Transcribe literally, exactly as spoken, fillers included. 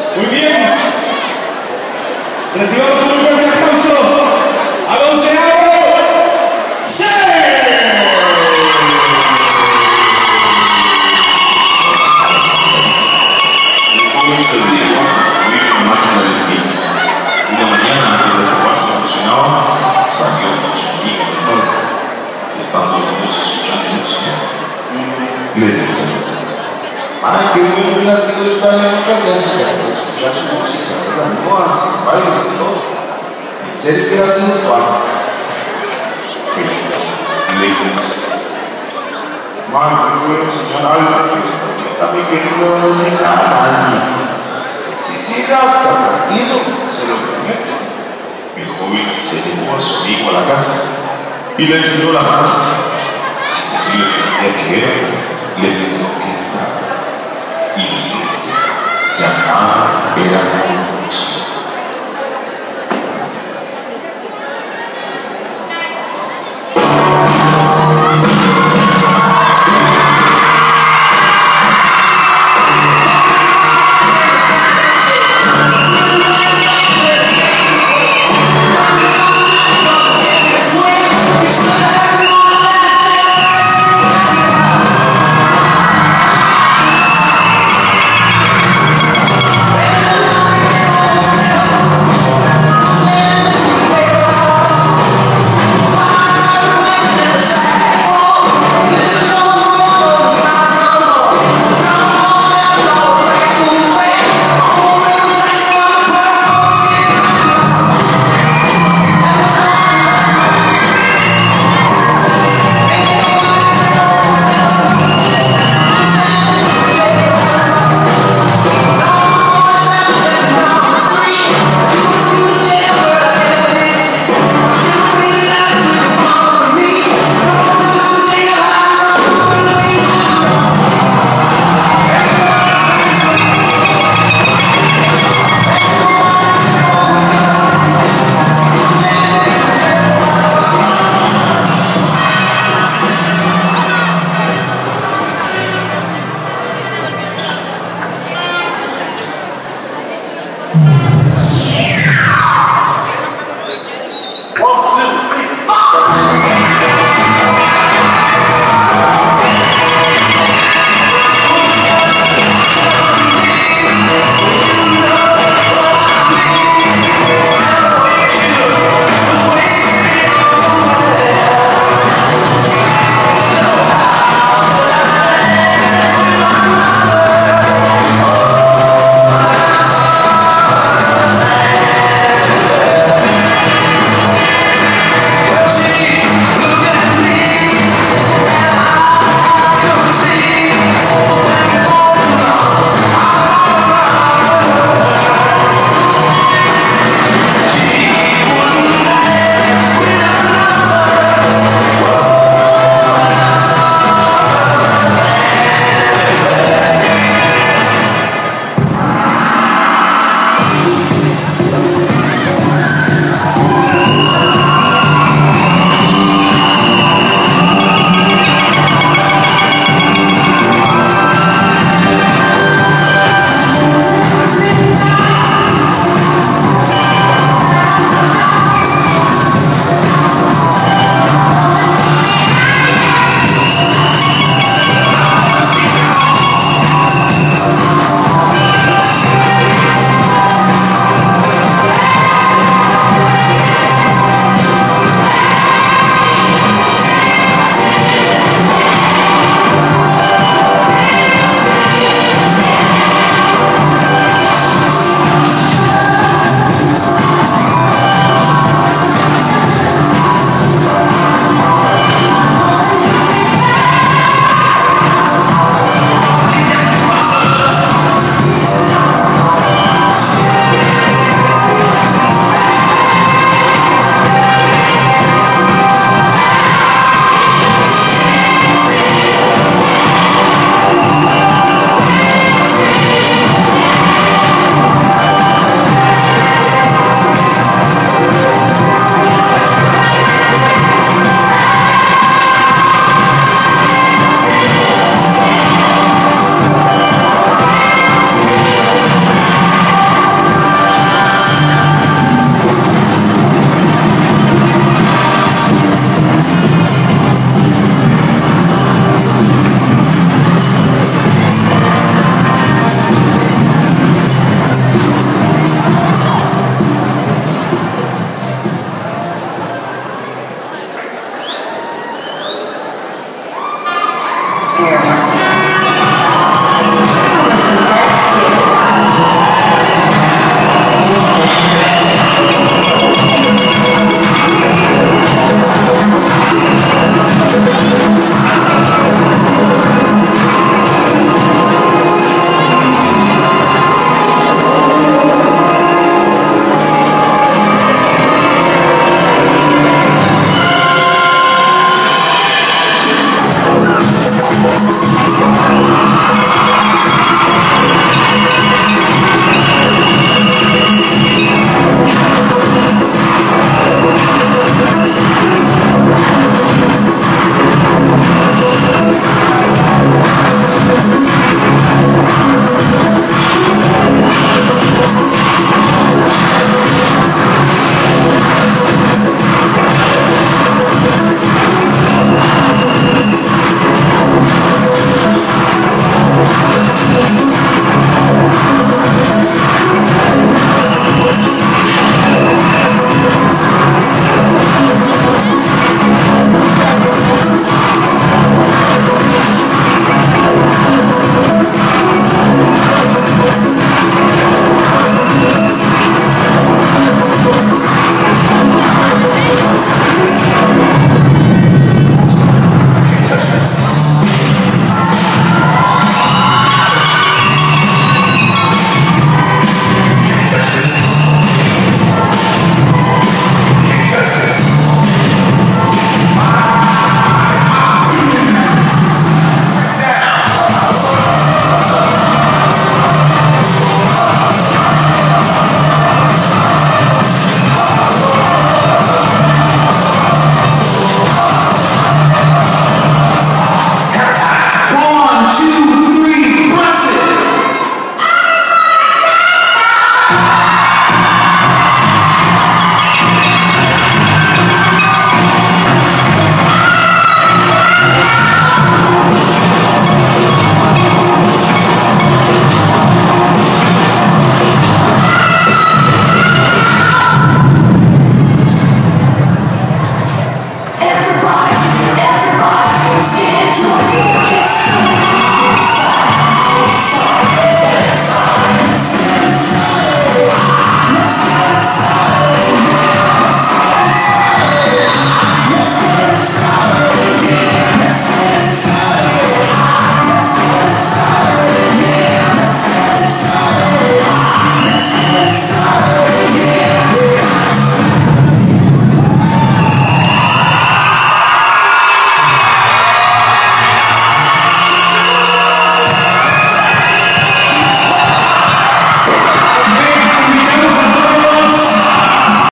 Muy bien. Recibamos un fuerte aplauso al onceavo C. Un joven se dedicó a construir una máquina del tiempo. Una mañana, antes de probar si funcionaba, salió con su amigo menor. Estando los dos escuchando música, le dice: ay, qué bueno hubiera sido estar en otras épocas para escuchar su música, ¿verdad? No haces bailes y todo. En serio que hubiera sido tu antes. Y le dijo: man, yo voy a enseñar algo que también que no le voy a decir nada a nadie. Si sí, Rasta, tranquilo, se lo prometo. El joven se llevó a su amigo a la casa y le enseñó la mano. Si Cecilio entendía que era, le enseñó que era. Y ya nada era